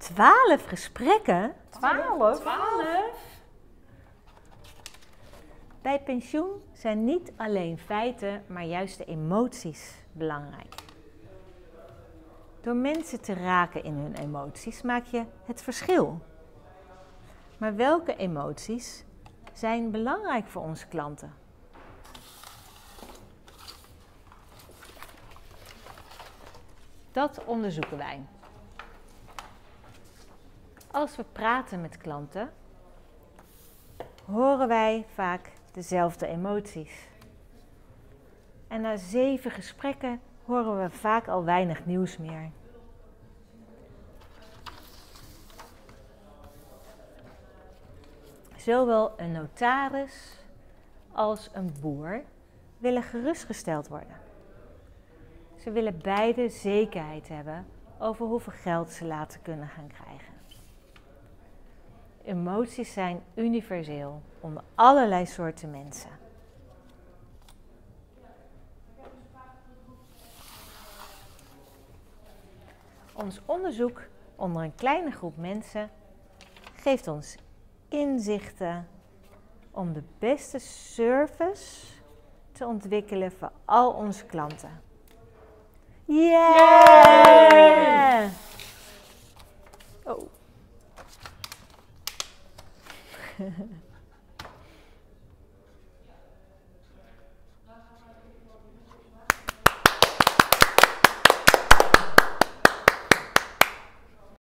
12 gesprekken? 12? Bij pensioen zijn niet alleen feiten, maar juist de emoties belangrijk. Door mensen te raken in hun emoties maak je het verschil. Maar welke emoties zijn belangrijk voor onze klanten? Dat onderzoeken wij. Als we praten met klanten, horen wij vaak dezelfde emoties. En na 7 gesprekken horen we vaak al weinig nieuws meer. Zowel een notaris als een boer willen gerustgesteld worden. Ze willen beide zekerheid hebben over hoeveel geld ze later kunnen gaan krijgen. Emoties zijn universeel onder allerlei soorten mensen. Ons onderzoek onder een kleine groep mensen geeft ons inzichten om de beste service te ontwikkelen voor al onze klanten. Yeah! Oh.